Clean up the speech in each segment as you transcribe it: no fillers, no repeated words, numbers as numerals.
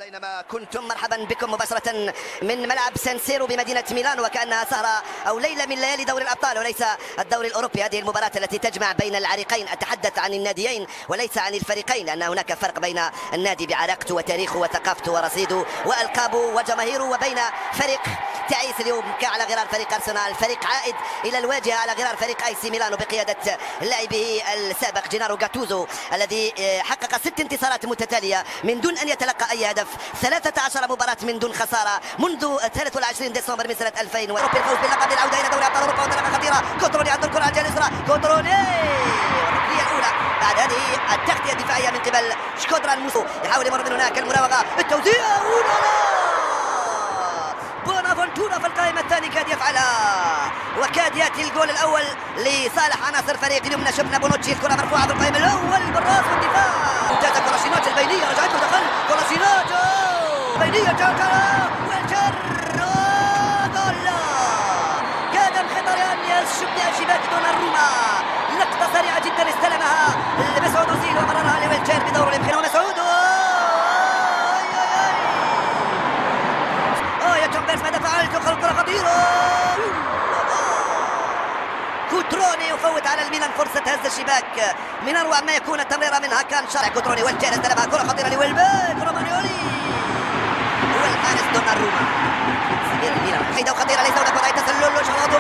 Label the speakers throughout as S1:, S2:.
S1: أينما كنتم مرحبا بكم مباشرة من ملعب سانسيرو بمدينة ميلان، وكأنها سهرة أو ليلة من ليالي دوري الأبطال وليس الدوري الأوروبي. هذه المباراة التي تجمع بين العريقين، أتحدث عن الناديين وليس عن الفريقين، لأن هناك فرق بين النادي بعراقته وتاريخه وثقافته ورصيده وألقابه وجماهيره، وبين فريق تعيس اليوم على غرار فريق أرسنال، فريق عائد إلى الواجهة على غرار فريق أي سي ميلانو بقيادة لاعبه السابق جينارو غاتوزو، الذي حقق 6 انتصارات متتالية من دون أن يتلقى أي هدف، 13 مباراة من دون خسارة منذ 23 ديسمبر من سنة 2000. وأوروبي الفوز باللقب للعودة إلى دوري أبطال أوروبا، وانطلاقة خطيرة. كوتروني عند الكرة على الجهة اليسرى، كوتروني الركنية الأولى بعد هذه التغطية الدفاعية من قبل شكودرا الموسو، يحاول يمر من هناك المراوغة، التوزيع بونافونتورا في القائمة الثاني كاد يفعلها، وكاد يأتي الجول الأول لصالح عناصر فريق اليمنى. شفنا بونوتشي، الكرة مرفوعة في القائمة الأول بالراس والدفاع، ممتازة كولاشيناج البينية، رجعت له دخل كولاشيناج بينية جاكرا والجر جول. كاد مخيطريان يشب شباك دوناروما، لقطة سريعة جدا استلمها مسعود أوزيل ومررها لويلتشير بدور الإمكان، ومسعود يا جامبرز ماذا فعل؟ تدخل الكرة خطيرة، كوتروني يفوت على الميلان فرصة هز الشباك من أروع ما يكون. التمريرة منها كان شارع كوتروني، والجير استلمها كرة خطيرة لويلباك، رومانيولي والحارس دوناروما سمير الميلان، حيدة وخطيرة، ليس هناك وضعية تسلل، شواط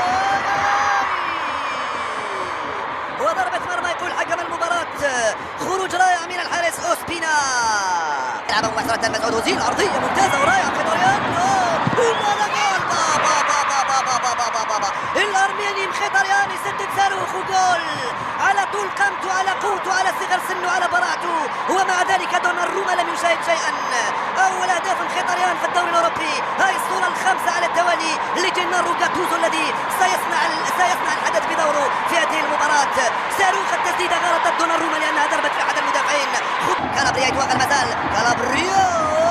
S1: وضربة مرمى يقول حكم المباراة. خروج رائع من الحارس أوسبينا، يلعب مباشرة مسعود أوزيل، عرضية ممتازة ورائعة مخيطريان، الأرميني مخيطريان يسدد صاروخ وجول على طول قامته، على قوته، على صغر سنه، على براعته، ومع ذلك دوناروما لم يشاهد شيئا. أول أهداف مخيطريان في الدوري الأوروبي، هاي الصورة الخامسة على التوالي لجينارو غاتوزو الذي سيصنع الحدث بدوره في هذه المباراة. صاروخ التسديدة غلطت دوناروما لأنها ضربت في أحد المدافعين. كالابريا يتوغل المازال، كالابريا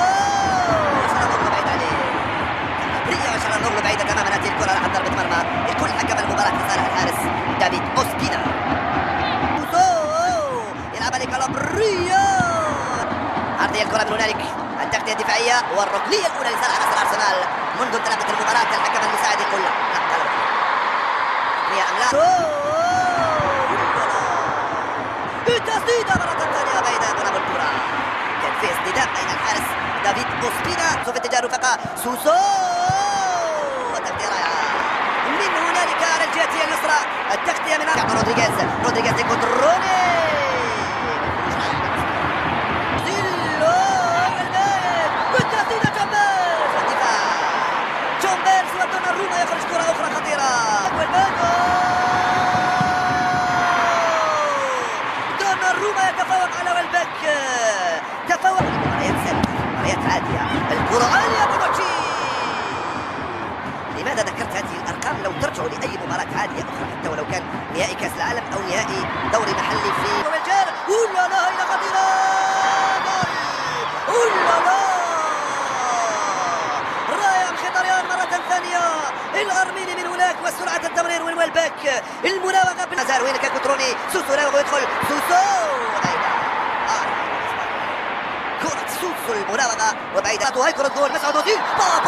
S1: نور بعيدة تماما. هذه الكرة راح ضربة مرمى، يقول حكم المباراة لصالح الحارس دافيد أوسبينا. يلعبها لكالابريا، عرضية الكرة من هنالك، التغطية الدفاعية والركنية الأولى لصالح عناصر أرسنال منذ انطلاقة المباراة. الحكم المساعد يقول لا ركنية أم لا. التسديدة مرة ثانية بعيدة دون الكرة، كان في اصطدام بين الحارس دافيد أوسبينا في اتجاه رفقة سوسو، من هنالك على الجهة اليسرى التغطية من رودريغيز لكوتروني، زيلو والباك والتسديدة، جامبرز والدفاع، جامبرز ودوناروما يخرج كرة أخرى خطيرة، والباك دوناروما يتفوق على والباك، تفوق. مباريات عادية، الكرة عالية بونوتشي. لماذا ذكرت هذه الأرقام؟ لو ترجعوا لأي مباراة عادية أخرى حتى ولو كان نهائي كأس العالم أو نهائي دوري محلي في والجير، ولا لا إلى خطيرة، جول، ولا لا رائع مخيطريان مرة ثانية، الأرميني من هناك وسرعة التمرير والباك، المراوغة بالمزار. وين كان كوتروني؟ سوسو راوغ ويدخل، سوسو كرة سوسو المراوغة وبعيدة، وهي كرة جول مسعود أوزيل،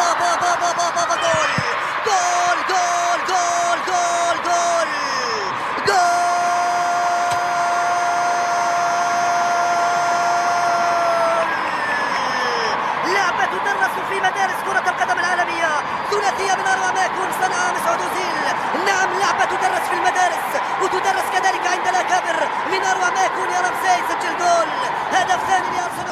S1: جول لعبة تدرس في مدارس كرة القدم العالمية، ثلاثية من أروع ما يكون صنعها مسعود أوزيل. نعم، لعبة تدرس في المدارس وتدرس كذلك عند الأكابر، من أروع ما يكون يا رمسي سجل جول، هدف ثاني لأرسنال.